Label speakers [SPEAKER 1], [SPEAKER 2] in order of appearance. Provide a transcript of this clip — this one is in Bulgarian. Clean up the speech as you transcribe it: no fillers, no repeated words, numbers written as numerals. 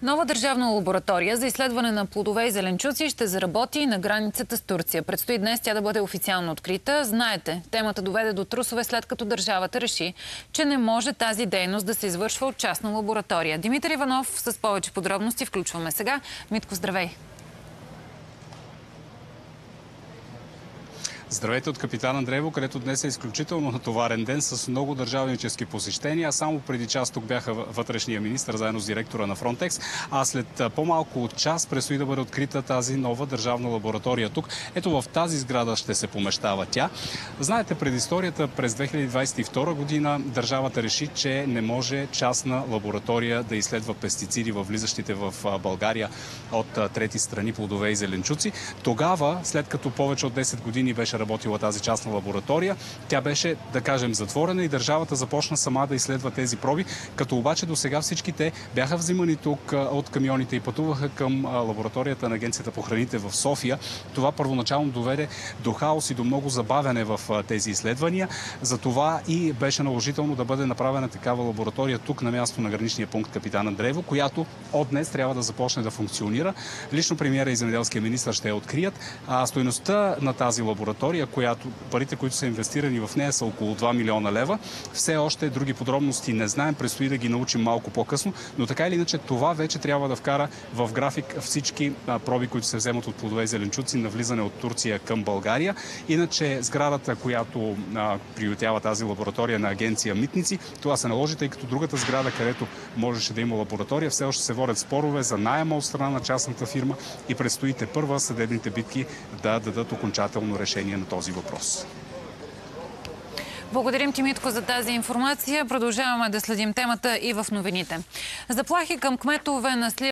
[SPEAKER 1] Нова държавна лаборатория за изследване на плодове и зеленчуци ще заработи на границата с Турция. Предстои днес тя да бъде официално открита. Знаете, темата доведе до трусове, след като държавата реши, че не може тази дейност да се извършва от частна лаборатория. Димитър Иванов с повече подробности включваме сега. Митко, здравей!
[SPEAKER 2] Здравейте от Капитан Андреево, където днес е изключително натоварен ден с много държавнически посещения. Само преди час тук бяха вътрешния министър заедно с директора на Фронтекс, а след по-малко от час предстои да бъде открита тази нова държавна лаборатория тук. Ето в тази сграда ще се помещава тя. Знаете, предисторията през 2022 година държавата реши, че не може частна лаборатория да изследва пестициди във влизащите в България от трети страни плодове и зеленчуци. Тогава, след като повече от 10 години беше работила тази частна лаборатория, тя беше, да кажем, затворена и държавата започна сама да изследва тези проби, като обаче до сега всички те бяха взимани тук от камионите и пътуваха към лабораторията на Агенцията по храните в София. Това първоначално доведе до хаос и до много забавяне в тези изследвания. Затова и беше наложително да бъде направена такава лаборатория тук на място на граничния пункт Капитан Андреево, която от днес трябва да започне да функционира. Лично премиера и земеделския министър ще я открият. Стойността на тази лаборатория, парите, които са инвестирани в нея, са около 2 милиона лева. Все още други подробности не знаем, предстои да ги научим малко по-късно, но така или иначе това вече трябва да вкара в график всички проби, които се вземат от плодове и зеленчуци на влизане от Турция към България. Иначе сградата, която приютява тази лаборатория на агенция Митници, това се наложи, тъй като другата сграда, където можеше да има лаборатория, все още се водят спорове за наема от страна на частната фирма и предстои първа съдебните битки да дадат окончателно решение на този въпрос.
[SPEAKER 1] Благодарим ти, Митко, за тази информация. Продължаваме да следим темата и в новините. Заплахи към кметове на